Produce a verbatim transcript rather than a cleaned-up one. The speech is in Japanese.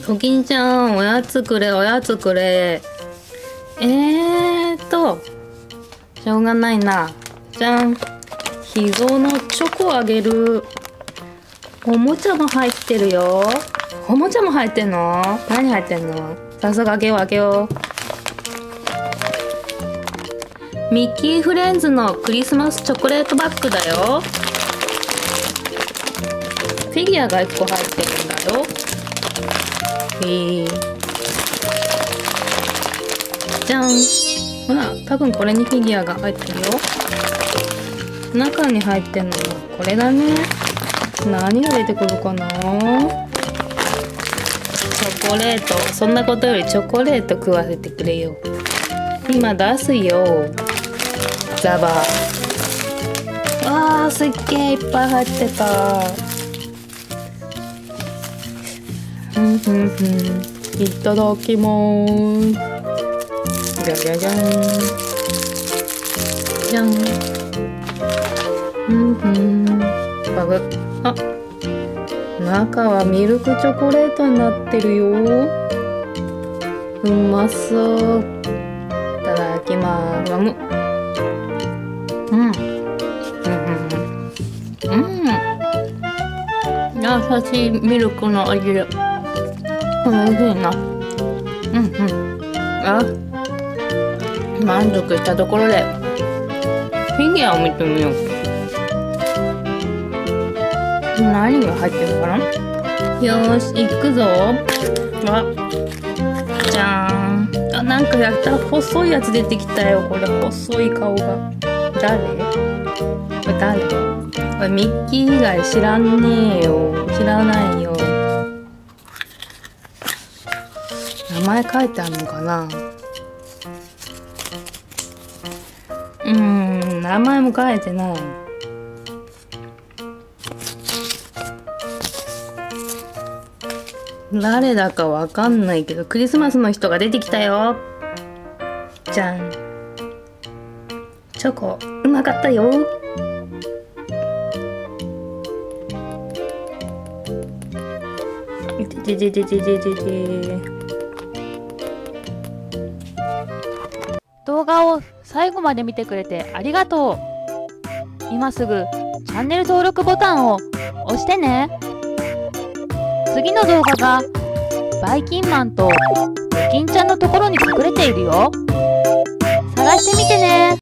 おきんちゃん、おやつくれ、おやつくれ。えーっと、しょうがないな。じゃん。秘蔵のチョコあげる。おもちゃも入ってるよ。おもちゃも入ってんの？何入ってんの？早速あげようあげよう。ミッキーフレンズのクリスマスチョコレートバッグだよ。フィギュアがいっこ入ってるんだよ。へえ。じゃん。ほら、多分これにフィギュアが入ってるよ。中に入ってんのはこれだね。何が出てくるかな。チョコレート。そんなことよりチョコレート食わせてくれよ。今出すよ。ザバー。わー、すっげーいっぱい入ってた。ふんふんふん。いただきまーす。じゃじゃじゃん。じゃん。ふんふん。バグ。あ、中はミルクチョコレートになってるよ。うまそう。いただきまーす。む。うん。うん。うん。優しいミルクの味で。おいしいな。うんうん。あ、満足したところでフィギュアを見てみよう。何が入ってるのかな。よーし、行くぞ。あ、じゃーん。あ、なんかやったら細いやつ出てきたよ。これ細い顔が。誰？これ誰？これミッキー以外知らんねえよ。知らないよ。名前書いてあるのかな。うーん、名前も書いてない。誰だかわかんないけど、クリスマスの人が出てきたよ。じゃん。チョコ、うまかったよ。ででででででで。 動画を最後まで見てくれてありがとう。今すぐチャンネル登録ボタンを押してね。次の動画がバイキンマンとおきんちゃんのところに隠れているよ。探してみてね。